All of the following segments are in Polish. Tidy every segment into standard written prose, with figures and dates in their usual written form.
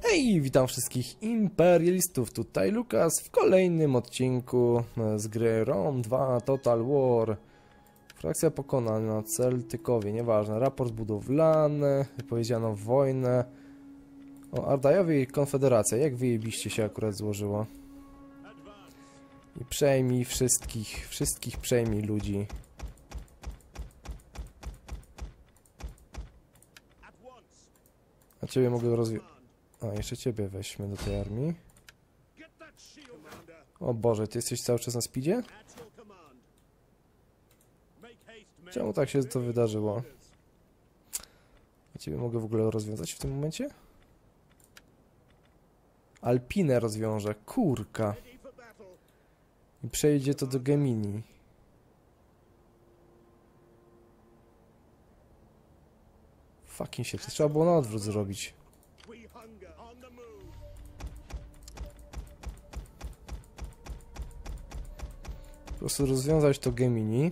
Hej, witam wszystkich imperialistów, tutaj Lukas w kolejnym odcinku z gry Rome 2 Total War. Frakcja pokonana, Celtykowie, nieważne, raport budowlany, wypowiedziano wojnę. O, Ardajowie i Konfederacja, jak wyjebiście się akurat złożyło. I przejmij wszystkich przejmij ludzi. A ciebie mogę A, jeszcze ciebie weźmy do tej armii. O Boże, ty jesteś cały czas na speedzie? Czemu tak się to wydarzyło? A ciebie mogę w ogóle rozwiązać w tym momencie? Alpinę rozwiążę, kurka. I przejdzie to do Gemini. Fucking się, to trzeba było na odwrót zrobić. Po prostu rozwiązać to Gemini.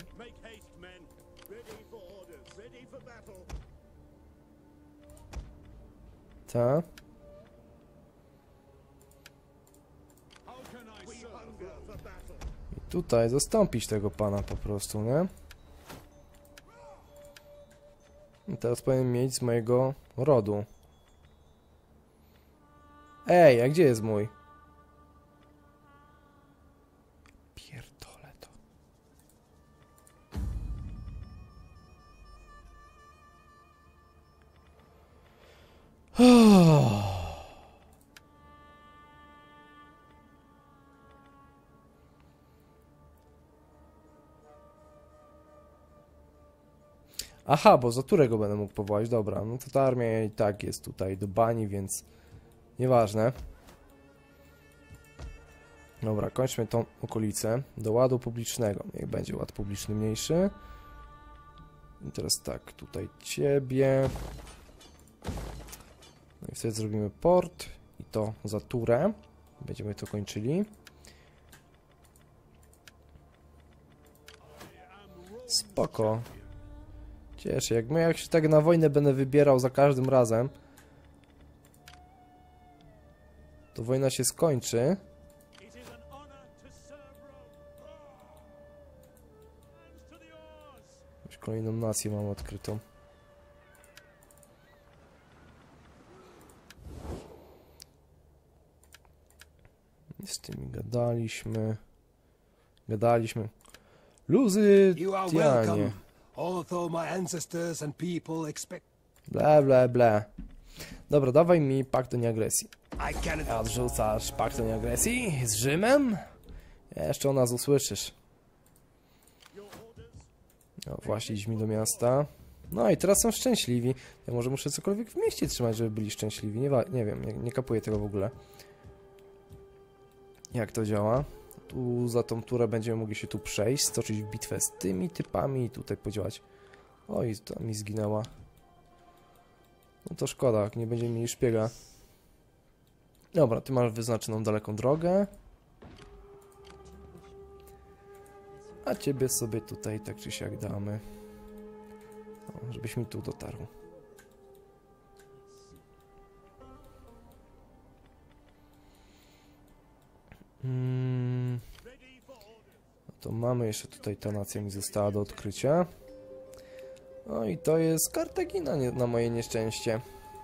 Ta. I tutaj zastąpić tego pana po prostu, nie? I teraz powinien mieć z mojego rodu. Ej, a gdzie jest mój? Pierdolę to. Aha, bo za którego będę mógł powołać? Dobra, no to ta armia i tak jest tutaj do bani, więc nieważne. Dobra, kończmy tą okolicę. Do ładu publicznego. Niech będzie ład publiczny mniejszy. I teraz tak, tutaj ciebie. No i wtedy zrobimy port. I to za turę. Będziemy to kończyli. Spoko. Cieszę, jak się tak na wojnę będę wybierał za każdym razem, to wojna się skończy. Już kolejną nację mam odkrytą. Z tymi gadaliśmy. Luzytianie. Bla bla bla. Dobra, dawaj mi pakt o nieagresji. Odrzucasz pakt o nieagresji z Rzymem? Jeszcze o nas usłyszysz. No właśnie, idź mi do miasta. No i teraz są szczęśliwi. Ja może muszę cokolwiek w mieście trzymać, żeby byli szczęśliwi. Nie wiem, nie kapuję tego w ogóle. Jak to działa? Tu za tą turę będziemy mogli się tu przejść, stoczyć w bitwę z tymi typami i tutaj podziałać. Oj, to mi zginęła. No to szkoda, nie będziemy mieli szpiega. Dobra, ty masz wyznaczoną daleką drogę. A ciebie sobie tutaj tak czy siak damy. O, żebyś mi tu dotarł. To mamy jeszcze tutaj, ta nacja mi została do odkrycia. No i to jest Kartagina na moje nieszczęście.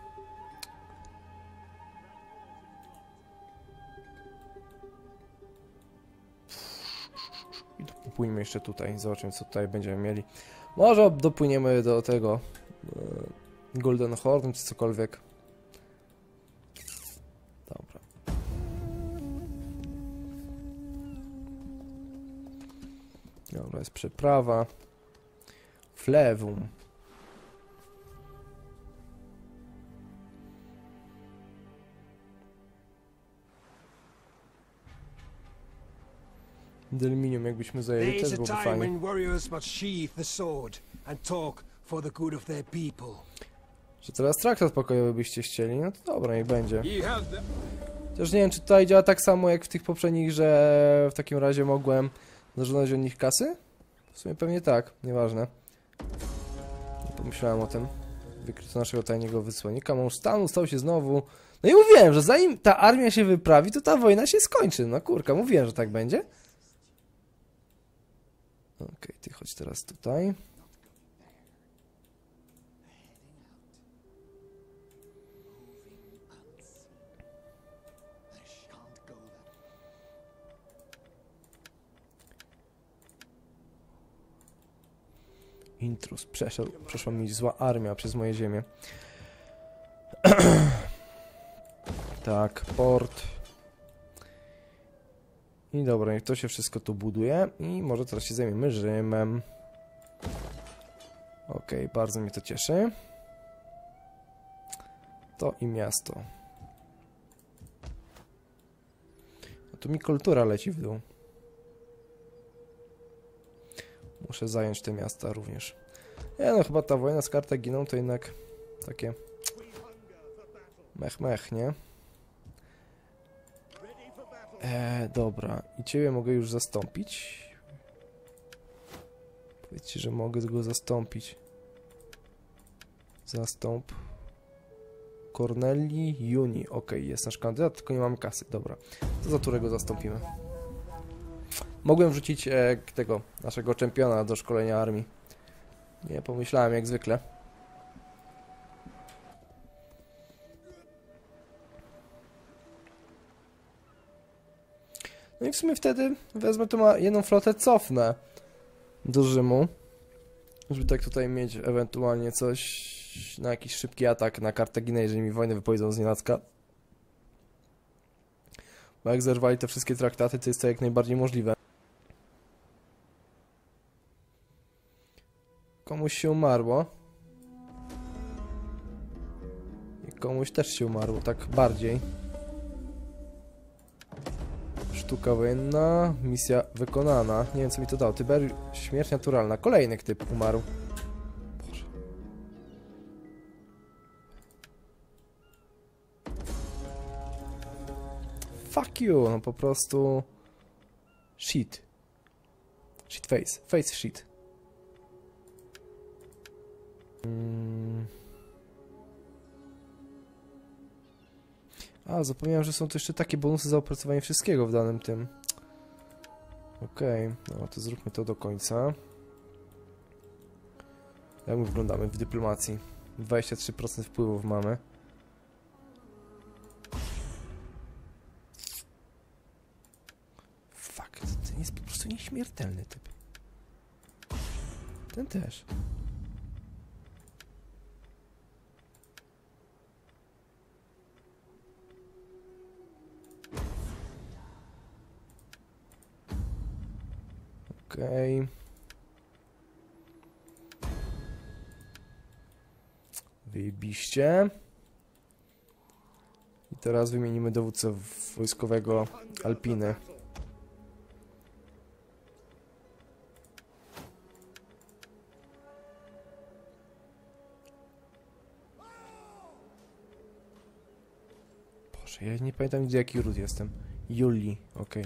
I dopłyniemy jeszcze tutaj, zobaczymy co tutaj będziemy mieli. Może dopłyniemy do tego Golden Horn czy cokolwiek. Dobra. Dobra, jest przeprawa. Flewum. Delminium jakbyśmy zajęli, też byłoby fajnie. Że teraz traktat pokojowy byście chcieli? No to dobra, niech będzie. Też nie wiem, czy tutaj działa tak samo jak w tych poprzednich, że w takim razie mogłem zażądać od nich kasy? W sumie pewnie tak, nieważne. Nie pomyślałem o tym. Wykryto naszego tajnego wysłannika. Mąż stanu stał się znowu No i mówiłem, że zanim ta armia się wyprawi, to ta wojna się skończy. No kurka, mówiłem, że tak będzie. Okej, ty chodź teraz tutaj. Intrus, przeszła mi zła armia przez moje ziemię. Tak, port. I dobra, niech to się wszystko tu buduje. I może teraz się zajmiemy Rzymem. Okej, bardzo mnie to cieszy. To i miasto. No tu mi kultura leci w dół. Muszę zająć te miasta również. Nie no, chyba ta wojna z Kartaginą to jednak takie mech, nie? Dobra. I ciebie mogę już zastąpić. Powiedzcie, że mogę go zastąpić. Zastąp. Corneli Juni. Okej, jest nasz kandydat, tylko nie mamy kasy. Dobra. To za którego zastąpimy? Mogłem wrzucić tego naszego czempiona do szkolenia armii. Nie pomyślałem jak zwykle. No i w sumie wtedy wezmę tu jedną flotę, cofnę do Rzymu. Żeby tak tutaj mieć ewentualnie coś na jakiś szybki atak na Kartaginę, jeżeli mi wojnę wypowiedzą z nienacka. Bo jak zerwali te wszystkie traktaty, to jest to jak najbardziej możliwe. Komuś się umarło. I komuś też się umarło, tak bardziej. Sztuka wojenna, misja wykonana. Nie wiem co mi to dało. Tyberiusz, śmierć naturalna. Kolejny typ umarł. Boże. Fuck you, no po prostu... Shit. Shit face. Face shit. A, zapomniałem, że są tu jeszcze takie bonusy za opracowanie wszystkiego w danym tym. Okej, no to zróbmy to do końca. Jak my wyglądamy w dyplomacji? 23% wpływów mamy. Fuck, ten jest po prostu nieśmiertelny typ. Ten też. Okej. Wyjebiście. I teraz wymienimy dowódcę wojskowego Alpiny. Boże, ja nie pamiętam gdzie jaki ród jestem. Julii, okej.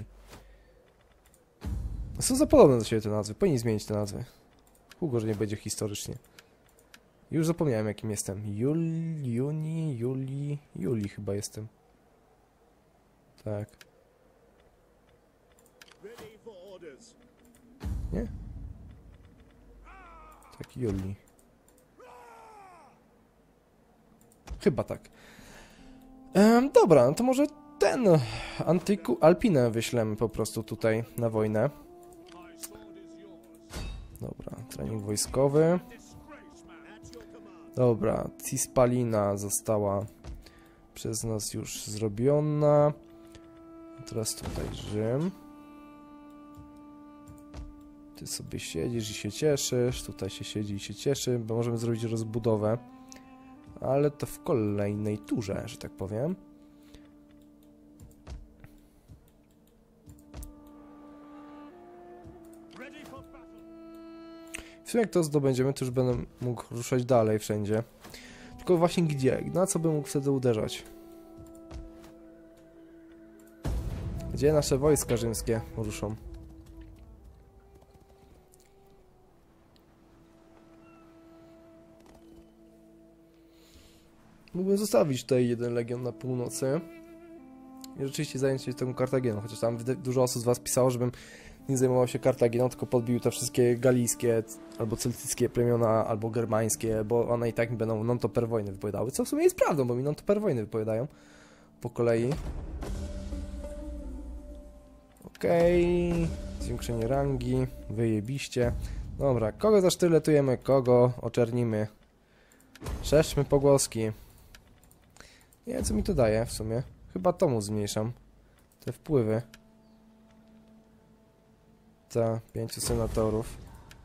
Są za podobne do siebie te nazwy. Powinni zmienić te nazwy. Długo, że nie będzie historycznie. Już zapomniałem jakim jestem. Julii chyba jestem. Tak. Nie? Tak, Julii. Chyba tak. Dobra, no to może ten Alpinę wyślemy po prostu tutaj na wojnę. Dobra, trening wojskowy. Dobra, Cispalina została przez nas już zrobiona. Teraz tutaj Rzym. Ty sobie siedzisz i się cieszysz. Tutaj się siedzi i się cieszy, bo możemy zrobić rozbudowę. Ale to w kolejnej turze, że tak powiem. W sumie jak to zdobędziemy, to już będę mógł ruszać dalej wszędzie. Tylko właśnie gdzie? Na co bym mógł wtedy uderzać? Gdzie nasze wojska rzymskie ruszą? Mógłbym zostawić tutaj jeden legion na północy i rzeczywiście zająć się tą Kartaginą, chociaż tam dużo osób z was pisało, żebym nie zajmował się Kartaginą, tylko podbił te wszystkie galijskie, albo celtyckie plemiona, albo germańskie, bo one i tak mi będą non-topper wojny wypowiadały, co w sumie jest prawdą, bo mi non-topper wojny wypowiadają po kolei. Okej, zwiększenie rangi, wyjebiście. Dobra, kogo zasztyletujemy, kogo oczernimy. Szeszmy pogłoski. Nie wiem, co mi to daje w sumie. Chyba to mu zmniejszam. Te wpływy. Ta, 5 senatorów.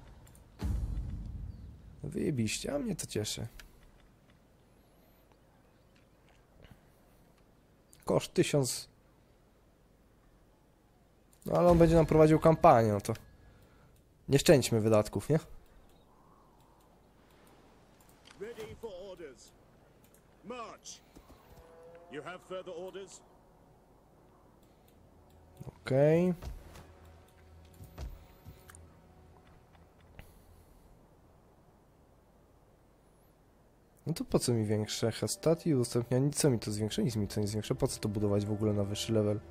Wyjebiście, a mnie to cieszy. Koszt 1000. No ale on będzie nam prowadził kampanię, no to nie szczędźmy wydatków, nie? Okej. No to po co mi większe? Hastat i udostępnianie. Co mi to zwiększa? Nic mi to nie zwiększa. Po co to budować w ogóle na wyższy level?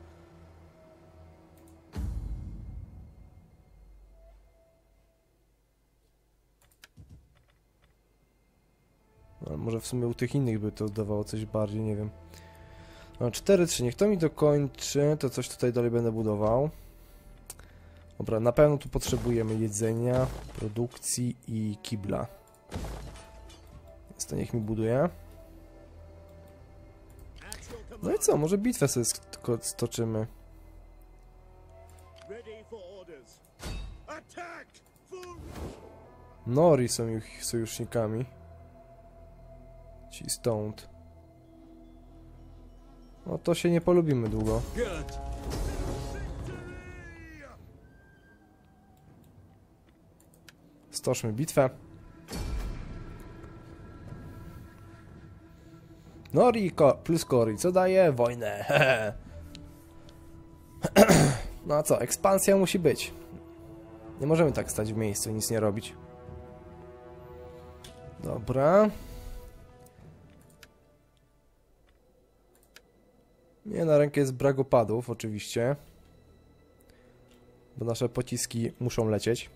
No, może w sumie u tych innych by to dawało coś bardziej, nie wiem. No 4-3, niech to mi dokończy, to coś tutaj dalej będę budował. Dobra, na pewno tu potrzebujemy jedzenia, produkcji i kibla. Więc to niech mi buduje. No i co, może bitwę sobie stoczymy. Nori są ich sojusznikami. Ci stąd. No to się nie polubimy długo. Stoczmy bitwę. Nori plus Kori, co daje? Wojnę. No a co, ekspansja musi być. Nie możemy tak stać w miejscu i nic nie robić. Dobra. Nie, na rękę jest brak opadów, oczywiście. Bo nasze pociski muszą lecieć.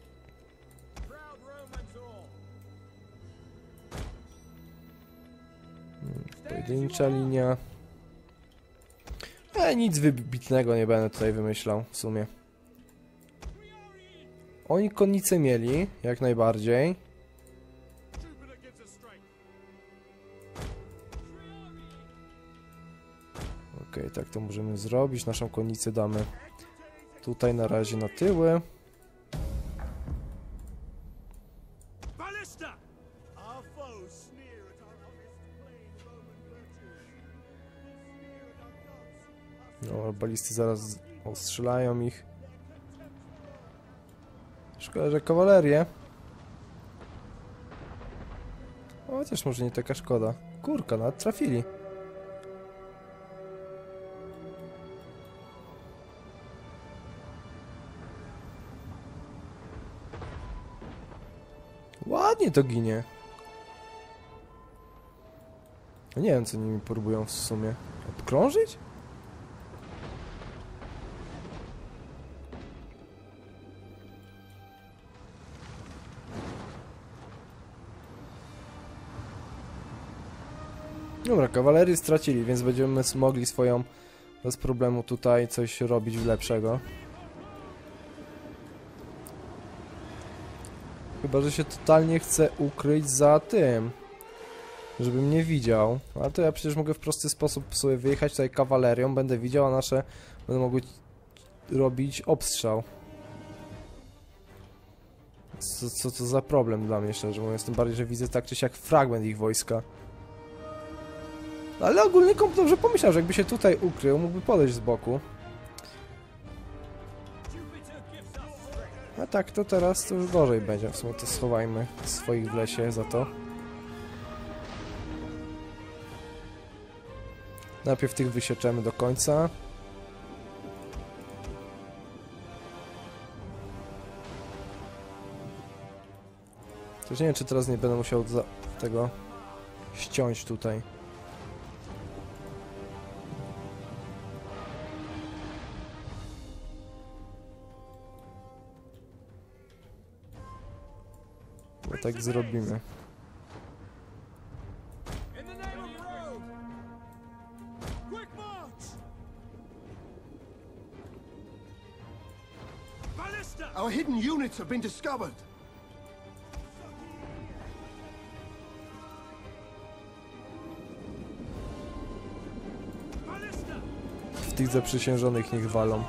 Pojedyncza linia. Nic wybitnego nie będę tutaj wymyślał, w sumie. Oni konnicę mieli, jak najbardziej. Okej, tak to możemy zrobić. Naszą konnicę damy tutaj na razie na tyły. No, balisty zaraz ostrzelają ich. Szkoda, że kawalerię. Chociaż może nie taka szkoda. Kurka, nawet trafili. Ładnie to ginie. Nie wiem, co nimi próbują w sumie. Obkrążyć? Dobra, kawalerii stracili, więc będziemy mogli swoją bez problemu tutaj coś robić lepszego. Chyba, że się totalnie chce ukryć za tym, żeby mnie widział. Ale to ja przecież mogę w prosty sposób sobie wyjechać tutaj kawalerią, będę widział, a nasze będą mogły robić obstrzał. Co to za problem dla mnie, szczerze mówiąc, tym bardziej, że widzę tak czy siak fragment ich wojska. Ale ogólnie komp dobrze pomyślał, że jakby się tutaj ukrył, mógłby podejść z boku. A tak, to teraz to już gorzej będzie. W sumie to schowajmy swoich w lesie za to. Najpierw tych wysieczemy do końca. Też nie wiem, czy teraz nie będę musiał tego ściąć tutaj. To tak zrobimy. Our hidden units have been discovered. W tych zaprzysiężonych niech walą.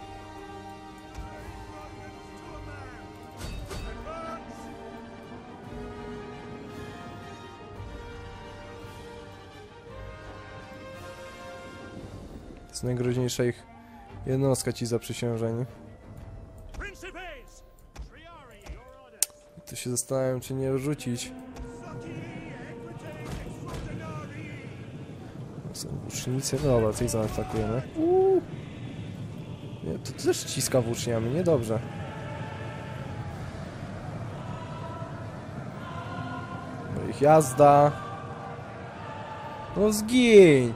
To jest najgroźniejsza ich jednostka, ci zaprzysiężeni. Tu się zastanawiam, czy nie rzucić. Są włócznicy. No dobra, tych zaatakujemy. Nie, to też ściska włóczniami, niedobrze. No ich jazda. No zgiń!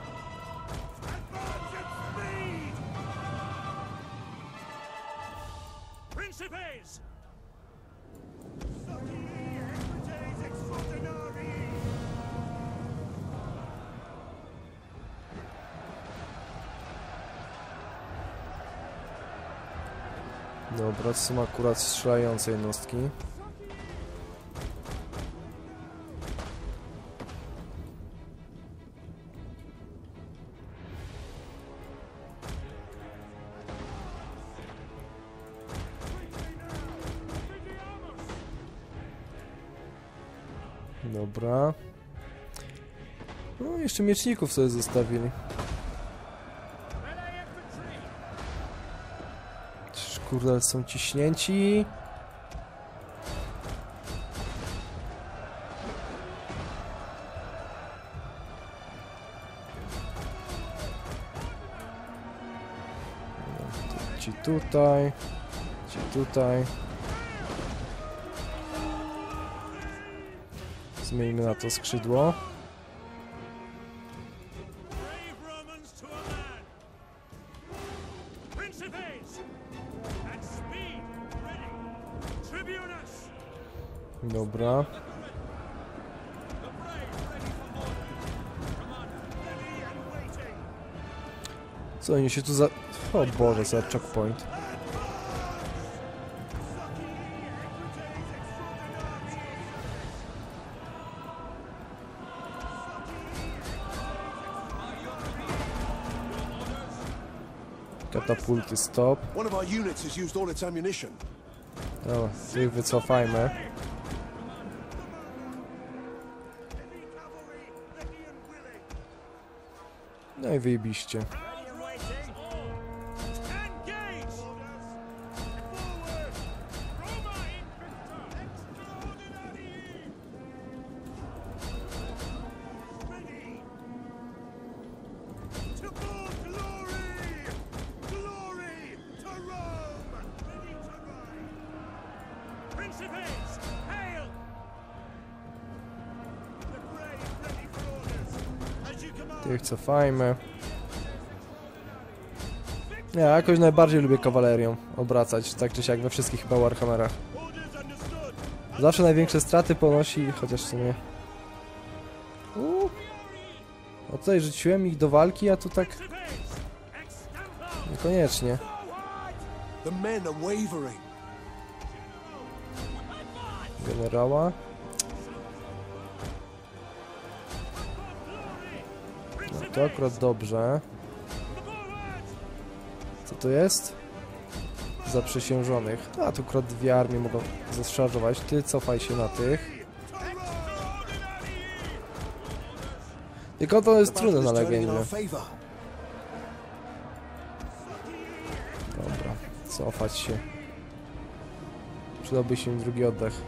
Dobra, to są akurat strzelające jednostki. Dobra. No, jeszcze mieczników sobie zostawili. Kurde, są ciśnięci. Ci tutaj. Ci tutaj. Zmieńmy na to skrzydło. Dobra. Co oni się tu za... O Boże, za checkpoint. Katapulty stop. Dobra, ich wycofajmy. No i wyjebiście. Tych cofajmy. Ja jakoś najbardziej lubię kawalerią obracać, tak czy siak we wszystkich chyba Warhammerach. Zawsze największe straty ponosi, chociaż w sumie... A tutaj rzuciłem ich do walki, a tu tak... Niekoniecznie. Generała. No to akurat dobrze. Co to jest? Zaprzysiężonych. A tu akurat dwie armie mogą zaszarżować. Ty cofaj się na tych. Tylko to jest trudne na legendzie. Dobra, cofać się. Przydałby się im drugi oddech.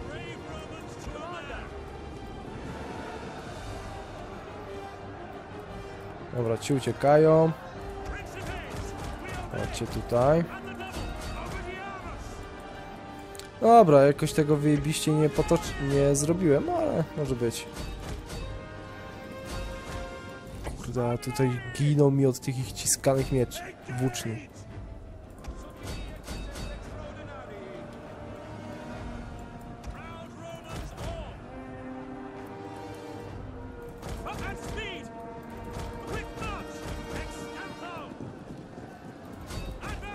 Dobra, ci uciekają. Chodźcie tutaj. Dobra, jakoś tego wyjebiście nie zrobiłem, ale może być. Kurde, a tutaj giną mi od tych ich ciskanych mieczy. Włóczni.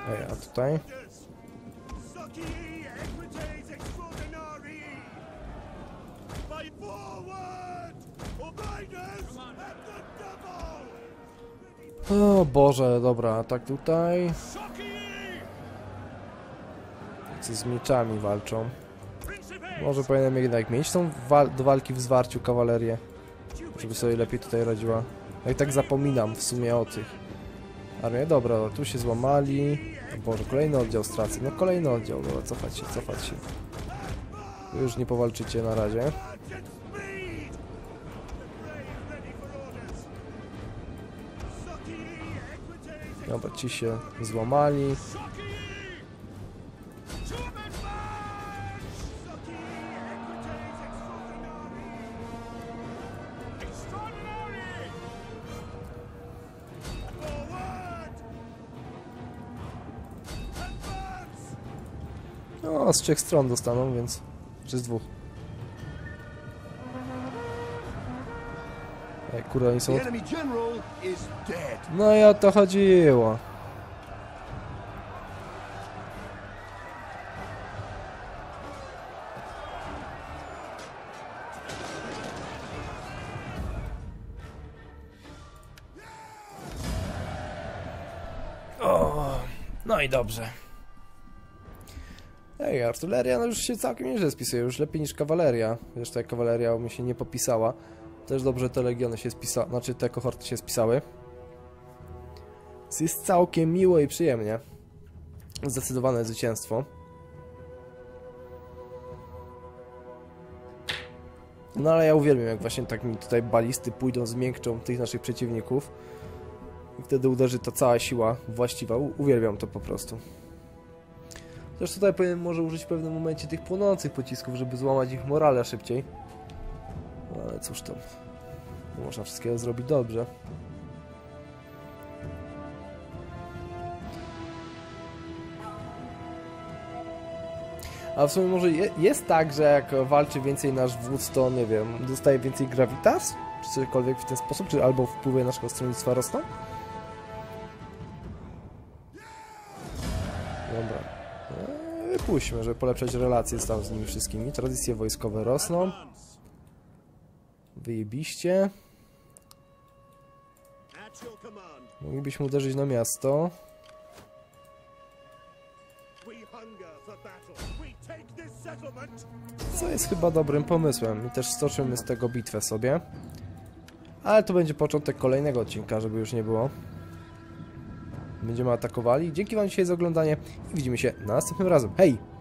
Ej, a tutaj? O Boże, dobra, tak tutaj. Co z mieczami walczą. Może powinienem jednak mieć tą do walki w zwarciu kawalerię, żeby sobie lepiej tutaj radziła. Ja i tak zapominam w sumie o tych. Armia, dobra, tu się złamali. O Boże, kolejny oddział stracę. No kolejny oddział, dobra, cofać się, cofać się. Wy już nie powalczycie na razie. Dobra, ci się złamali. No, z 3 stron dostaną, więc... Czy z 2. Ej, kurde, oni są... The enemy general is dead. No i o to chodziło. O, no i dobrze. Ej, artyleria no już się całkiem nieźle spisuje, już lepiej niż kawaleria. Zresztą jak kawaleria mi się nie popisała. Też dobrze te legiony się spisały, znaczy te kohorty się spisały. Więc jest całkiem miło i przyjemnie. Zdecydowane zwycięstwo. No ale ja uwielbiam, jak właśnie tak mi tutaj balisty pójdą, zmiękczą tych naszych przeciwników. I wtedy uderzy ta cała siła właściwa. Uwielbiam to po prostu. Zresztą tutaj powinienem może użyć w pewnym momencie tych płonących pocisków, żeby złamać ich morale szybciej. No, ale cóż tam. Nie można wszystkiego zrobić dobrze. A w sumie może jest tak, że jak walczy więcej nasz wódz, to nie wiem, dostaje więcej gravitas? Czy cokolwiek w ten sposób? Czy albo wpływy naszego stronnictwa rosną? Dobra. Wypuśćmy, żeby polepszać relacje tam z nimi wszystkimi. Tradycje wojskowe rosną. Wyjebiście. Moglibyśmy uderzyć na miasto. Co jest chyba dobrym pomysłem. I też stoczymy z tego bitwę sobie. Ale to będzie początek kolejnego odcinka, żeby już nie było. Będziemy atakowali. Dzięki wam dzisiaj za oglądanie i widzimy się następnym razem. Hej!